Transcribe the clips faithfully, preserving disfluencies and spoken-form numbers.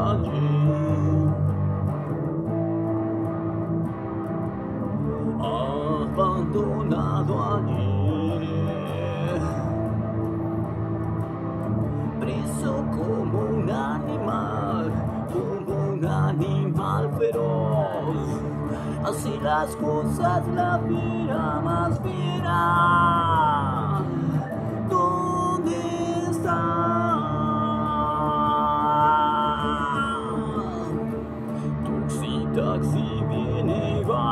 allí, abandonado allí, preso como un animal, como un animal feroz. Así las cosas, la fiera más fiera, ¿dónde está? Taxi, taxi, viene y va,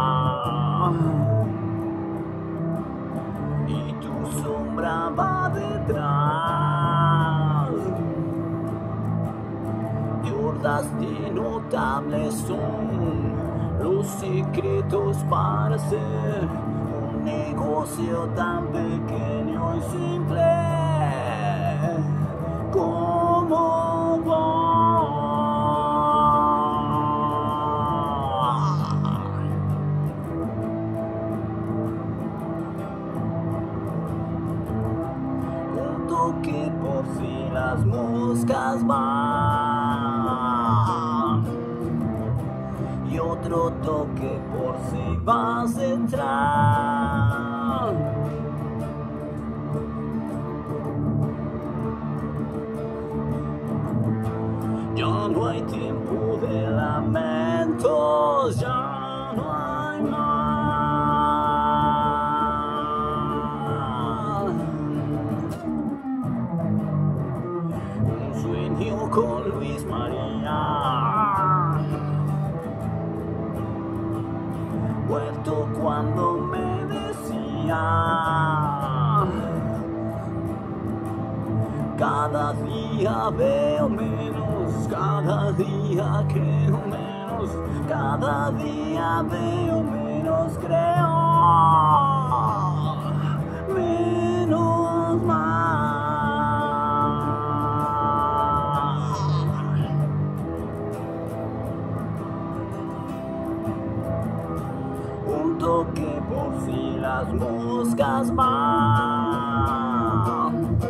y tu sombra va detrás. De hordas de notables son los secretos para hacer un negocio tan pequeño y simple como un toque por si las moscas van, y otro toque por si vas a entrar. Ya no hay tiempo de lamentos, ya no hay más. Un sueño con Luis María, muerto cuando me decía: cada día veo menos, cada día creo menos, cada día veo menos, creo menos más. Un toque por si las moscas van,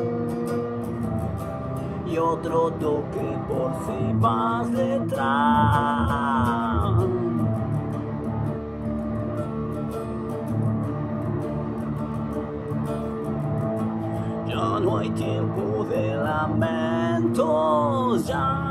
y otro toque por si vas detrás. Ya no hay tiempo de lamentos, ya